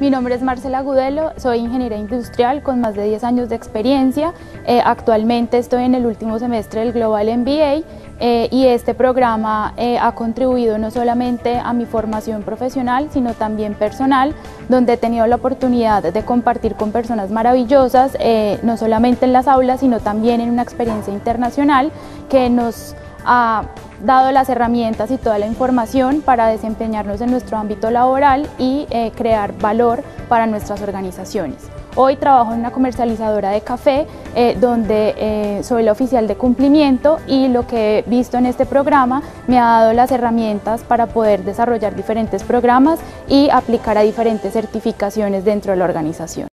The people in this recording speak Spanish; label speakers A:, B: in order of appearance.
A: Mi nombre es Marcela Gudelo, soy ingeniera industrial con más de 10 años de experiencia. Actualmente estoy en el último semestre del Global MBA y este programa ha contribuido no solamente a mi formación profesional, sino también personal, donde he tenido la oportunidad de compartir con personas maravillosas, no solamente en las aulas, sino también en una experiencia internacional que nos ha dado las herramientas y toda la información para desempeñarnos en nuestro ámbito laboral y crear valor para nuestras organizaciones. Hoy trabajo en una comercializadora de café donde soy la oficial de cumplimiento, y lo que he visto en este programa me ha dado las herramientas para poder desarrollar diferentes programas y aplicar a diferentes certificaciones dentro de la organización.